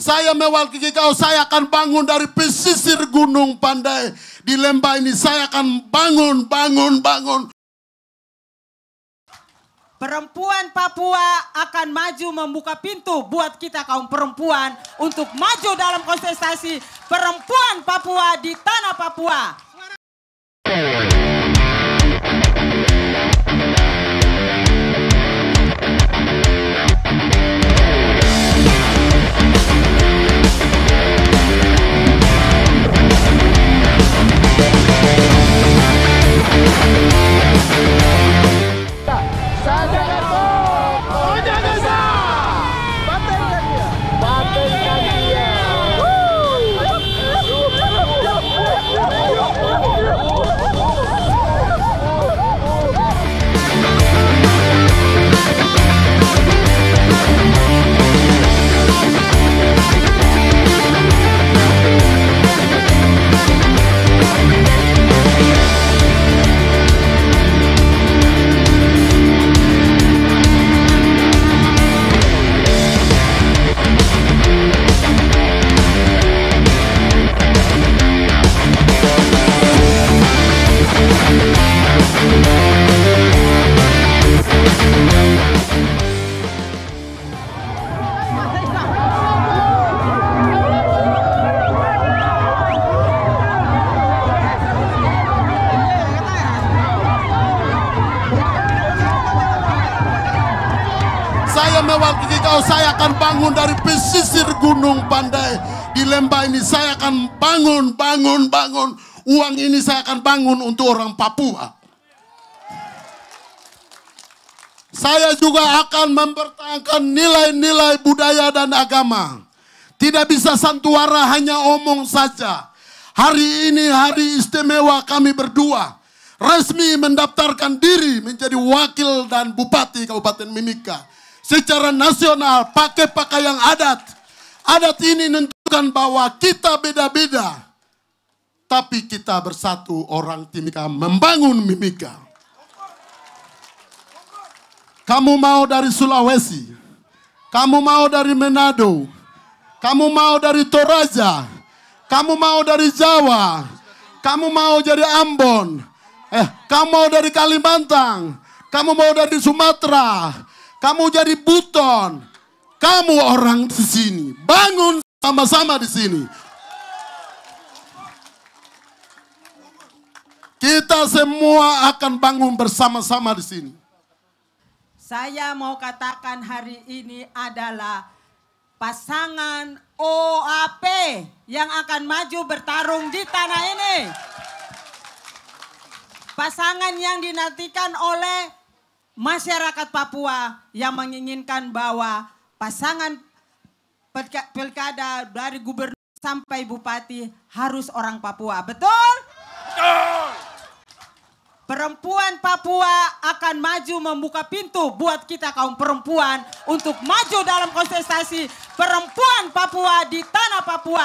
Saya mewakili kau, saya akan bangun dari pesisir Gunung Pandai. Di lembah ini saya akan bangun. Perempuan Papua akan maju membuka pintu buat kita kaum perempuan untuk maju dalam kontestasi perempuan Papua di tanah Papua. Saya mewakili kau, saya akan bangun dari pesisir Gunung Pandai. Di lembah ini saya akan bangun. Uang ini saya akan bangun untuk orang Papua. Saya juga akan mempertahankan nilai-nilai budaya dan agama. Tidak bisa santuara hanya omong saja. Hari ini hari istimewa kami berdua. Resmi mendaftarkan diri menjadi wakil dan bupati Kabupaten Mimika. Secara nasional pakai pakaian adat. Adat ini menentukan bahwa kita beda-beda. Tapi kita bersatu orang Timika membangun Mimika. Kamu mau dari Sulawesi. Kamu mau dari Manado. Kamu mau dari Toraja. Kamu mau dari Jawa. Kamu mau jadi Ambon. Kamu mau dari Kalimantan. Kamu mau dari Sumatera. Kamu jadi Buton. Kamu orang di sini. Bangun sama-sama di sini. Kita semua akan bangun bersama-sama di sini. Saya mau katakan hari ini adalah pasangan OAP yang akan maju bertarung di tanah ini. Pasangan yang dinantikan oleh masyarakat Papua yang menginginkan bahwa pasangan pilkada dari gubernur sampai bupati harus orang Papua. Betul? Betul. Perempuan Papua akan maju membuka pintu buat kita kaum perempuan untuk maju dalam kontestasi perempuan Papua di tanah Papua.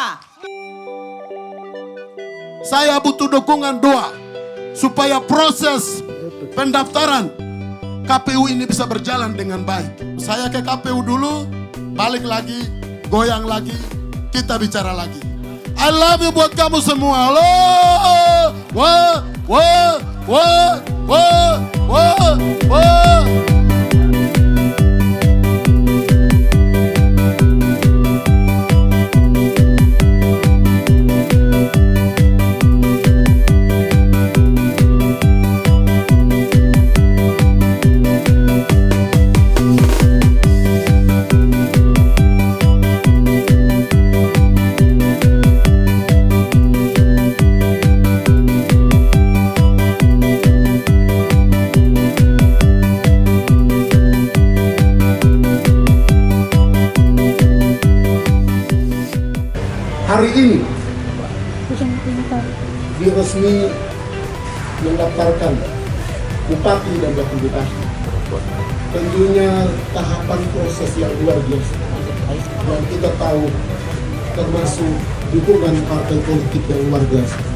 Saya butuh dukungan doa supaya proses pendaftaran KPU ini bisa berjalan dengan baik. Saya ke KPU dulu, balik lagi, goyang lagi, kita bicara lagi. I love you buat kamu semua. Halo, hari ini diresmi mendaftarkan bupati dan wakil bupati. Tentunya tahapan proses yang luar biasa. Dan kita tahu termasuk dukungan partai politik yang luar biasa.